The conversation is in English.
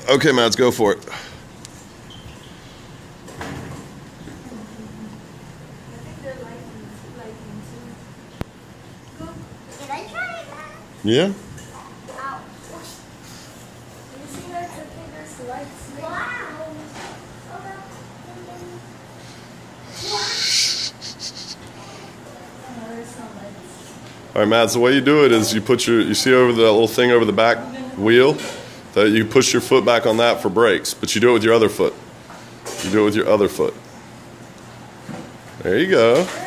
Okay, Mads, go for it. Yeah. All right, Matt, so the way you do it is you see over the little thing over the back wheel, that you push your foot back on that for brakes, but you do it with your other foot. You do it with your other foot. There you go.